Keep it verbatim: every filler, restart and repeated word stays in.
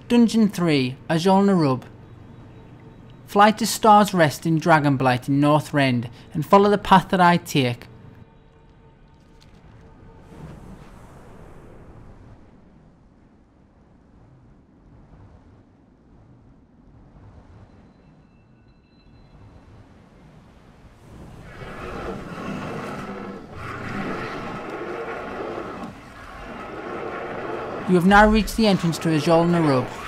Dungeon three, Azjol Nerub. Fly to Star's Rest in Dragonblight in North Rend and follow the path that I take. You have now reached the entrance to Azjol Nerub.